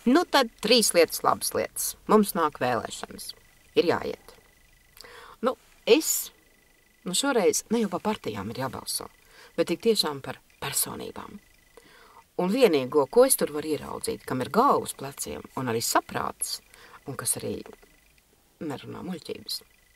Nu tad 3 lietas, labas lietas. Mums nāk vēlēšanas. Ir jāiet. Nu, šoreiz ne jau par partijām ir jābalso, bet tik tiešām par personībām. Un vienīgo, ko es tur varu ieraudzīt, kam ir galva uz pleciem un arī saprāts, un kas arī nerunā muļķības,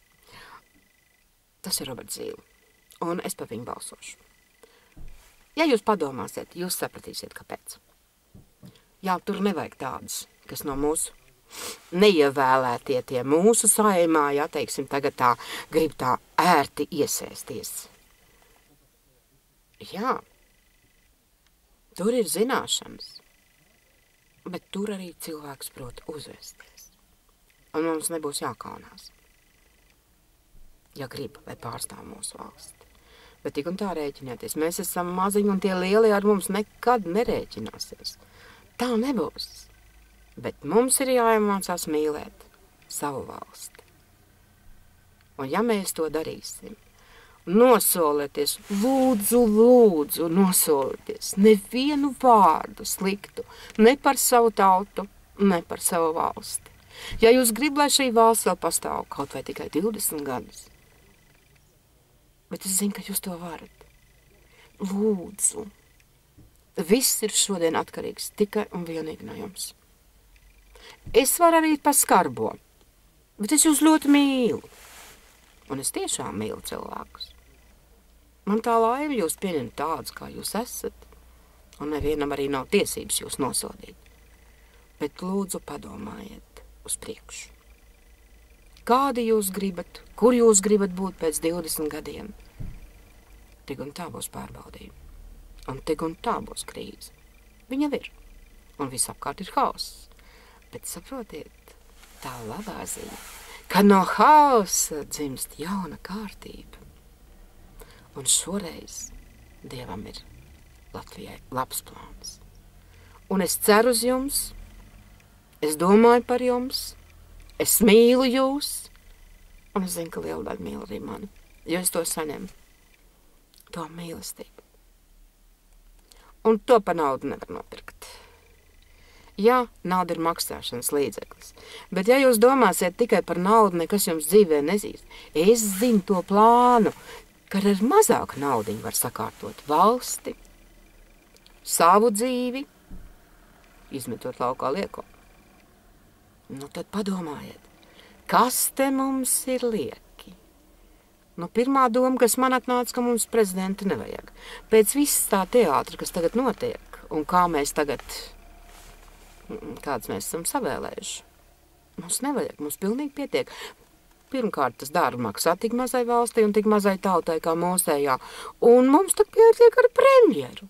tas ir Roberts Zīle. Un es par viņu balsošu. Ja jūs padomāsiet, jūs sapratīsiet, kāpēc. Jā, tur nevajag tādas, kas no mūsu neievēlētie tie mūsu saimā, ja teiksim, tagad tā grib tā ērti iesēsties. Jā, tur ir zināšanas, bet tur arī cilvēks prot uzvesties. Un mums nebūs jākaunās, ja grib, lai pārstāv mūsu valsti. Bet tik un tā rēķinieties, mēs esam maziņi un tie lielie ar mums nekad nerēķināsies. Tā nebūs. Bet mums ir jāiemācās mīlēt savu valsti. Un ja mēs to darīsim, nosolieties, lūdzu, nosolieties nevienu vārdu sliktu, ne par savu tautu, ne par savu valsti. Ja jūs gribat, lai šī valsts vēl pastāv kaut vai tikai 20 gadus, bet es zinu, ka jūs to varat. Lūdzu, viss ir šodien atkarīgs tikai un vienīgi no jums. Es varu arī par skarbo, bet es jūs ļoti mīlu. Un es tiešām mīlu cilvēkus. Man tā laime jūs pieņemt tādus, kā jūs esat, un nevienam arī nav tiesības jūs nosodīt. Bet lūdzu padomājiet uz priekšu. Kādi jūs gribat, kur jūs gribat būt pēc 20 gadiem? Tik un tā būs pārbaudījumi. Un tik un tā būs krīze. Viņa ir. Un visapkārt ir hauss. Bet saprotiet, tā labā ziņa, ka no hausa dzimst jauna kārtība. Un šoreiz Dievam ir Latvijai labs plāns. Un es ceru uz jums, es domāju par jums, es mīlu jūs, un es zinu, ka liela daļa mīl arī mani, jo es to saņemu, to mīlestību. Un to pa naudu nevar nopirkt. Jā, nauda ir maksāšanas līdzeklis, bet ja jūs domāsiet tikai par naudu, nekas jums dzīvē nezīs, es zinu to plānu, ka ar mazāk naudiņu var sakārtot valsti, savu dzīvi, izmetot laukā lieko. Nu tad padomājiet, kas te mums ir lieki? Nu, pirmā doma, kas man atnāca, ka mums prezidenta nevajag. Pēc viss tā teātra, kas tagad notiek, un kā mēs tagad, kāds mēs esam savēlējuši. Mums nevajag, mums pilnīgi pietiek. Pirmkārt, tas darba maksā tik mazai valstī un tik mazai tautai kā mūsējā. Un mums tak pietiek ar premjeru.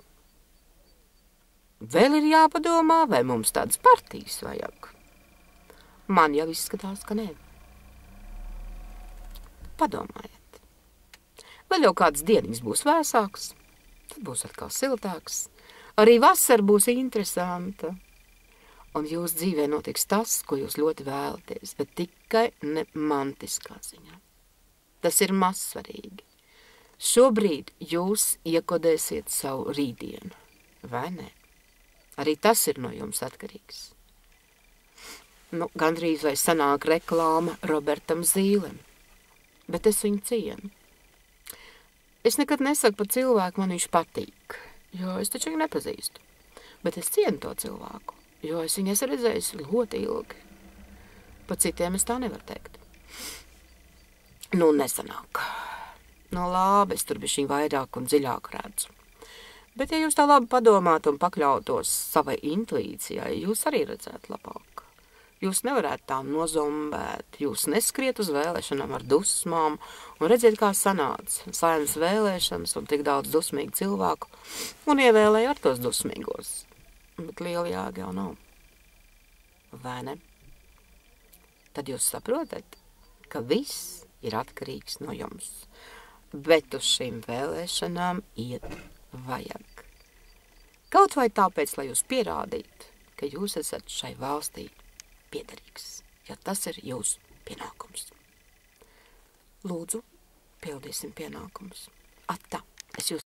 Vēl ir jāpadomā, vai mums tādas partijas vajag. Man jau izskatās, ka nē. Padomājiet. Vēl jau kāds dieniņas būs vēsāks, tad būs atkal siltāks. Arī vasara būs interesanta. Un jūs dzīvē notiks tas, ko jūs ļoti vēlaties, bet tikai ne mantiskā ziņā. Tas ir mazsvarīgi. Šobrīd jūs iekodēsiet savu rītdienu, vai ne? Arī tas ir no jums atkarīgs. Nu, gandrīz vai sanāk reklāma Robertam Zīlem, bet es viņu cienu. Es nekad nesaku par cilvēku, man viņš patīk, jo es taču viņu nepazīstu, bet es cienu to cilvēku. Jo es viņu esmu redzējusi ļoti ilgi. Pa citiem es tā nevaru teikt. Nu, nesanāk. No labi, es tur bišķiņ vairāk un dziļāk redzu. Bet, ja jūs tā labi padomātu un pakļautos savai intuīcijai, jūs arī redzētu labāk. Jūs nevarētu tā nozombēt, jūs neskriet uz vēlēšanām ar dusmām un redziet, kā sanāca Saeimas vēlēšanas un tik daudz dusmīgu cilvēku un ievēlēja ar tos dusmīgos. Bet liela jāga jau nav. Vai ne? Tad jūs saprotat, ka viss ir atkarīgs no jums. Bet uz šīm vēlēšanām iet vajag. Kaut vai tāpēc, lai jūs pierādītu, ka jūs esat šai valstī piederīgs, ja tas ir jūsu pienākums. Lūdzu, pildīsim pienākumus. Atā, es jūs